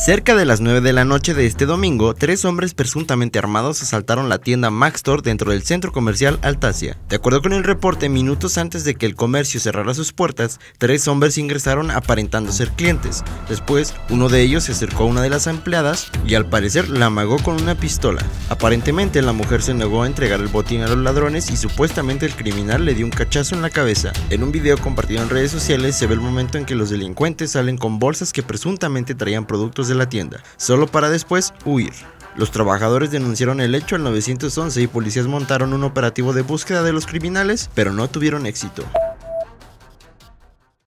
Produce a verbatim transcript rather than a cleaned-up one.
Cerca de las nueve de la noche de este domingo, tres hombres presuntamente armados asaltaron la tienda Maxtor dentro del centro comercial Altasia. De acuerdo con el reporte, minutos antes de que el comercio cerrara sus puertas, tres hombres ingresaron aparentando ser clientes. Después, uno de ellos se acercó a una de las empleadas y al parecer la amagó con una pistola. Aparentemente la mujer se negó a entregar el botín a los ladrones y supuestamente el criminal le dio un cachazo en la cabeza. En un video compartido en redes sociales se ve el momento en que los delincuentes salen con bolsas que presuntamente traían productos de la tienda, solo para después huir. Los trabajadores denunciaron el hecho al nueve once y policías montaron un operativo de búsqueda de los criminales, pero no tuvieron éxito.